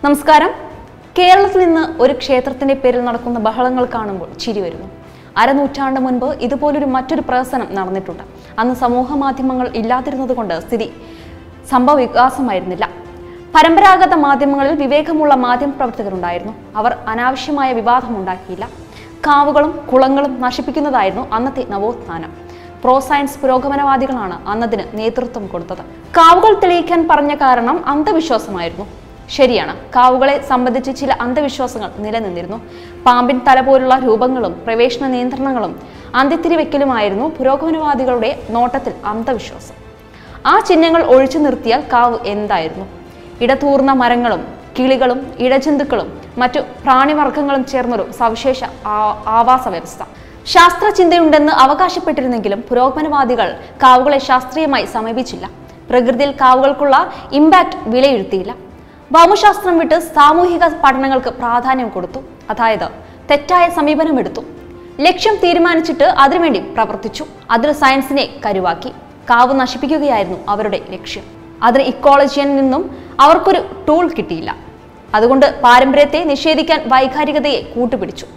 നമസ്കാരം. കേരളത്തിൽ നിന്ന് ഒരു ക്ഷേത്രത്തിന്റെ പേരിൽ നടക്കുന്ന ബഹളങ്ങൾ കാണുമ്പോൾ ചിരി വരുന്നു. അരനൂറ്റാണ്ട് മുൻപ് ഇതുപോലൊരു മറ്റൊരു പ്രഹസനം നടന്നിട്ടുണ്ട്. അന്ന് സമൂഹ മാധ്യമങ്ങൾ ഇല്ലാതിരുന്നതുകൊണ്ട് സ്ഥിതി സംഭവ വികാസമായിരുന്നില്ല. പരമ്പരാഗത മാധ്യമങ്ങളിൽ വിവേകമുള്ള മാധ്യമപ്രവർത്തകരുണ്ടായിരുന്നു. അവർ അനാവശ്യമായ വിവാദമുണ്ടാക്കിയില്ല. കാവുകളും കുളങ്ങളും നശിപ്പിക്കുന്നതായിരുന്നു അന്നത്തെ നവോത്ഥാനം. പ്രോ സയൻസ് പുരോഗമനവാദികളാണ് അന്നതിന് നേതൃത്വം കൊടുത്തത്. കാവുകൾ തെളിയിക്കാൻ പറഞ്ഞ കാരണം അന്ധവിശ്വാസമായിരുന്നു. ശരിയാണ്, കാവുകളെ സംബന്ധിച്ച് ചില അന്ധവിശ്വാസങ്ങൾ നിലനിന്നിരുന്നു. പാമ്പിൻ തല പോലുള്ള രൂപങ്ങളും പ്രവേശന നിയന്ത്രണങ്ങളും അന്ത്യത്തിരിവെക്കലുമായിരുന്നു പുരോഗമനവാദികളുടെ നോട്ടത്തിൽ അന്ധവിശ്വാസം. ആ ചിഹ്നങ്ങൾ ഒഴിച്ചു നിർത്തിയാൽ കാവ് എന്തായിരുന്നു? ഇടതൂർന്ന മരങ്ങളും കിളികളും ഇഴജന്തുക്കളും മറ്റു പ്രാണിവർഗങ്ങളും ചേർന്നൊരു സവിശേഷ ആവാസ വ്യവസ്ഥ. ശാസ്ത്രചിന്തയുണ്ടെന്ന് അവകാശപ്പെട്ടിരുന്നെങ്കിലും പുരോഗമനവാദികൾ കാവുകളെ ശാസ്ത്രീയമായി സമീപിച്ചില്ല. പ്രകൃതിയിൽ കാവുകൾക്കുള്ള ഇമ്പാക്ട് വിലയിരുത്തിയില്ല. ഭൗമശാസ്ത്രം വിട്ട് സാമൂഹിക പഠനങ്ങൾക്ക് പ്രാധാന്യം കൊടുത്തു. അതായത് തെറ്റായ സമീപനമെടുത്തു. ലക്ഷ്യം തീരുമാനിച്ചിട്ട് അതിനുവേണ്ടി പ്രവർത്തിച്ചു. അതിന് സയൻസിനെ കരുവാക്കി. കാവ് നശിപ്പിക്കുകയായിരുന്നു അവരുടെ ലക്ഷ്യം. അതിന് ഇക്കോളജിയിൽ നിന്നും അവർക്കൊരു ടൂൾ കിട്ടിയില്ല. അതുകൊണ്ട് പാരമ്പര്യത്തെ നിഷേധിക്കാൻ വൈകാരികതയെ കൂട്ടുപിടിച്ചു.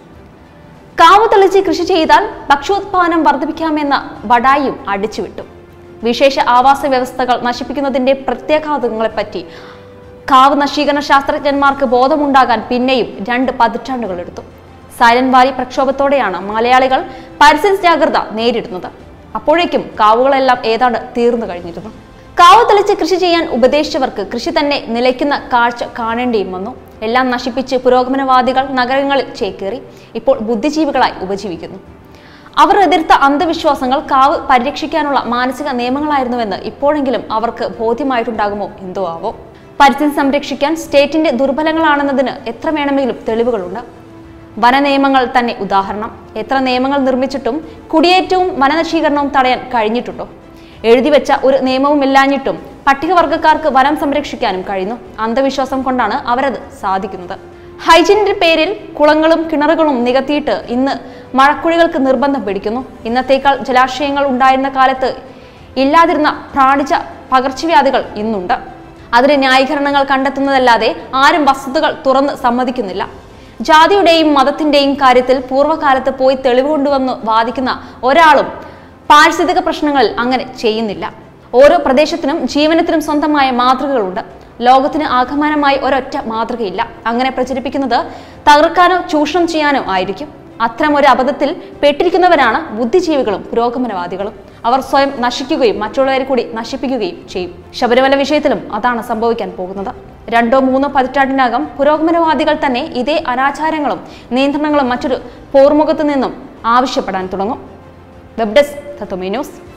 കാവ് തെളിച്ച് കൃഷി ചെയ്താൽ ഭക്ഷ്യോത്പാദനം വർദ്ധിപ്പിക്കാമെന്ന ബഡായും അടിച്ചുവിട്ടു. വിശേഷ ആവാസ വ്യവസ്ഥകൾ നശിപ്പിക്കുന്നതിന്റെ പ്രത്യാഘാതങ്ങളെപ്പറ്റി കാവ് നശീകരണ ശാസ്ത്രജ്ഞന്മാർക്ക് ബോധമുണ്ടാകാൻ പിന്നെയും 2 പതിറ്റാണ്ടുകൾ എടുത്തു. സൈലന്റ് വാലി പ്രക്ഷോഭത്തോടെയാണ് മലയാളികൾ പരിസ്ഥിതി ജാഗ്രത നേരിടുന്നത്. അപ്പോഴേക്കും കാവുകളെല്ലാം ഏതാണ്ട് തീർന്നു കഴിഞ്ഞിരുന്നു. കാവ് തെളിച്ച് കൃഷി ചെയ്യാൻ ഉപദേശിച്ചവർക്ക് കൃഷി തന്നെ നിലയ്ക്കുന്ന കാഴ്ച കാണേണ്ടിയും വന്നു. എല്ലാം നശിപ്പിച്ച് പുരോഗമനവാദികൾ നഗരങ്ങളിൽ ചേക്കേറി ഇപ്പോൾ ബുദ്ധിജീവികളായി ഉപജീവിക്കുന്നു. അവർ എതിർത്ത അന്ധവിശ്വാസങ്ങൾ കാവ് പരിരക്ഷിക്കാനുള്ള മാനസിക നിയമങ്ങളായിരുന്നുവെന്ന് ഇപ്പോഴെങ്കിലും അവർക്ക് ബോധ്യമായിട്ടുണ്ടാകുമോ എന്തോ ആവോ. പരിസ്ഥിതി സംരക്ഷിക്കാൻ സ്റ്റേറ്റിന്റെ ദുർബലങ്ങളാണെന്നതിന് എത്ര വേണമെങ്കിലും തെളിവുകളുണ്ട്. വനനിയമങ്ങൾ തന്നെ ഉദാഹരണം. എത്ര നിയമങ്ങൾ നിർമ്മിച്ചിട്ടും കുടിയേറ്റവും വനനശീകരണവും തടയാൻ കഴിഞ്ഞിട്ടുണ്ടോ? എഴുതിവെച്ച ഒരു നിയമവും ഇല്ലാഞ്ഞിട്ടും പട്ടികവർഗക്കാർക്ക് വനം സംരക്ഷിക്കാനും കഴിയുന്നു. അന്ധവിശ്വാസം കൊണ്ടാണ് അവരത് സാധിക്കുന്നത്. ഹൈജീനിന്റെ പേരിൽ കുളങ്ങളും കിണറുകളും നികത്തിയിട്ട് ഇന്ന് മഴക്കുഴികൾക്ക് നിർബന്ധം പിടിക്കുന്നു. ഇന്നത്തേക്കാൾ ജലാശയങ്ങൾ ഉണ്ടായിരുന്ന കാലത്ത് ഇല്ലാതിരുന്ന പ്രാണിച്ച പകർച്ചവ്യാധികൾ ഇന്നുണ്ട്. അതിന് ന്യായീകരണങ്ങൾ കണ്ടെത്തുന്നതല്ലാതെ ആരും വസ്തുതകൾ തുറന്ന് സമ്മതിക്കുന്നില്ല. ജാതിയുടെയും മതത്തിന്റെയും കാര്യത്തിൽ പൂർവ്വകാലത്ത് പോയി തെളിവ് കൊണ്ടുവന്ന് വാദിക്കുന്ന ഒരാളും പാരിസ്ഥിതിക പ്രശ്നങ്ങളിൽ അങ്ങനെ ചെയ്യുന്നില്ല. ഓരോ പ്രദേശത്തിനും ജീവനത്തിനും സ്വന്തമായ മാതൃകകളുണ്ട്. ലോകത്തിന് ആകമാനമായി ഒരൊറ്റ മാതൃകയില്ല. അങ്ങനെ പ്രചരിപ്പിക്കുന്നത് തകർക്കാനോ ചൂഷണം ചെയ്യാനോ ആയിരിക്കും. അത്തരം ഒരു അബദ്ധത്തിൽ പെട്ടിരിക്കുന്നവരാണ് ബുദ്ധിജീവികളും പുരോഗമനവാദികളും. അവർ സ്വയം നശിക്കുകയും മറ്റുള്ളവരെ കൂടി നശിപ്പിക്കുകയും ചെയ്യും. ശബരിമല വിഷയത്തിലും അതാണ് സംഭവിക്കാൻ പോകുന്നത്. 2-3 പതിറ്റാണ്ടിനകം പുരോഗമനവാദികൾ തന്നെ ഇതേ അനാചാരങ്ങളും നിയന്ത്രണങ്ങളും മറ്റൊരു പോർമുഖത്തു നിന്നും ആവശ്യപ്പെടാൻ തുടങ്ങും. Web desk Tatwamayi news.